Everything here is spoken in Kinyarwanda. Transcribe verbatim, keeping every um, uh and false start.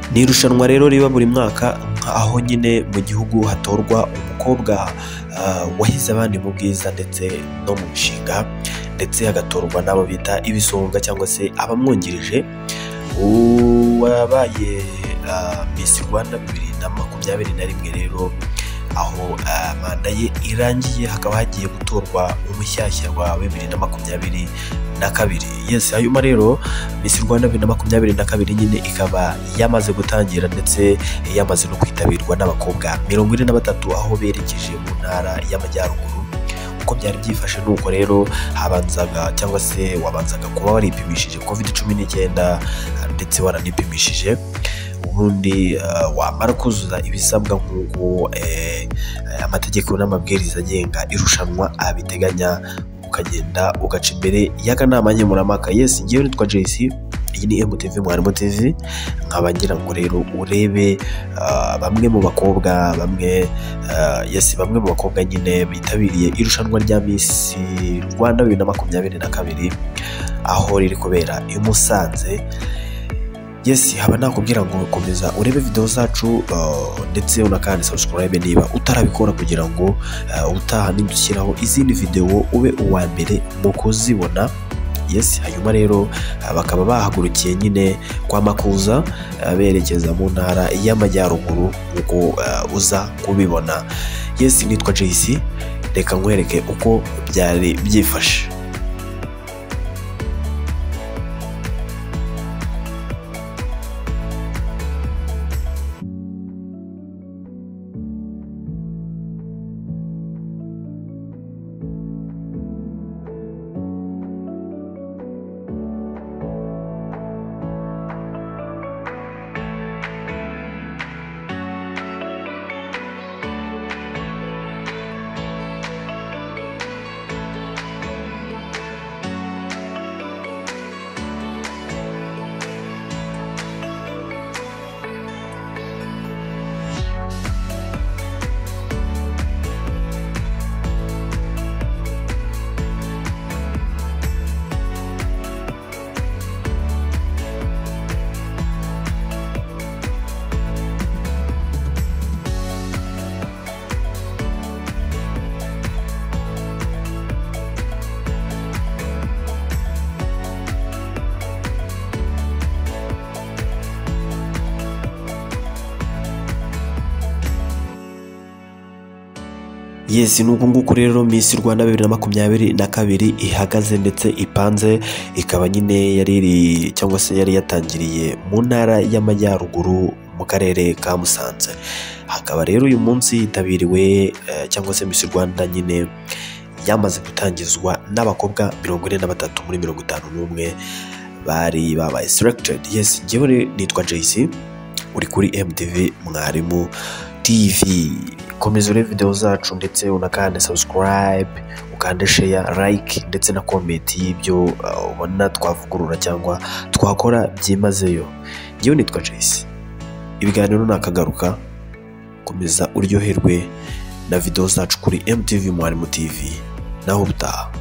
Ni irushanwa rero riba buri mwaka aho nyine mu gihugu hatorwa umukobwa uh, wahize abandi mu bwiza ndetse no mu mishinga, ndetse hagatorwa n'abo bita ibisonga cyangwa se abamwungirije. Uwabaye uh, Miss Rwanda bibiri na makumyabiri na rimwe rero aho uh, manda ye irangiye hakaba hagiye gutorwa umushyashya wa bibiri na makumyabiri na kabiri. Yes, hanyuma rero Miss Rwanda bibiri na makumyabiri na kabiri nyine ikaba yamaze gutangira ndetse yamaze no kwitabirwa n'abakobwa mirongo ine na batatu aho berekeje mu ntara y'amajyaruguru. Uko byari byifashe nuko rero habanzaga cyangwa se wabanzaga kuba waripimishije covid cumi n'icyenda ndetse waranipimishije, ubundi uh, wamara kuzuza ibisabwa nk'uko eh, amategeko n'amabwiriza agenga irushanwa abiteganya, ukagenda ugaca imbere y'akanama nkemurampaka. Yes, ngewe nitwa J C, iyi ni M T V Mwarimu T V. Nkaba ngira ngo rero urebe uh, bamwe mu bakobwa bamwe uh, yes bamwe mu bakobwa nyine bitabiriye irushanwa rya Miss Rwanda bibiri na makumyabiri na kabiri aho riri kubera i Musanze. Yes, haba nakubwira ngo komeza urebe video zacu uh, ndetse unakande subscribe niba utarabikora kugira ngo uh, utaha nidushyiraho izindi video ube uwa mbere mu kuzibona. Yes, hanyuma rero uh, bakaba bahagurukiye nyine kwa makuza uh, berekeza mu ntara y'amajyaruguru uko uh, uza kubibona. Yes, nitwa J C, reka nkwereke uko byari byifashe. Yes, nuko nguko rero Miss Rwanda bibiri na makumyabiri na kabiri ihagaze ndetse ipanze, ikaba nyine yari iri cyangwa se yari yatangiriye mu ntara y'amajyaruguru mu karere ka Musanze. Hakaba rero uyu munsi yitabiriwe uh, cyangwa se Miss Rwanda nyine yamaze gutangizwa n'abakobwa mirongo ine na batatu muri mirongo itanu n'umwe bari babaye selected. Yes, ngewe nitwa J C, uri kuri M T V Mwarimu T V. Komeza urebe video zacu ndetse unakande subscribe, ukande share, like ndetse na comment y'ibyo ubona uh, twavugurura cyangwa twakora byimazeyo. Ngewe nitwa J C, ibiganiro nakagaruka. Komeza uryoherwe na video zacu kuri M T V Mwarimu T V. Naho butaha.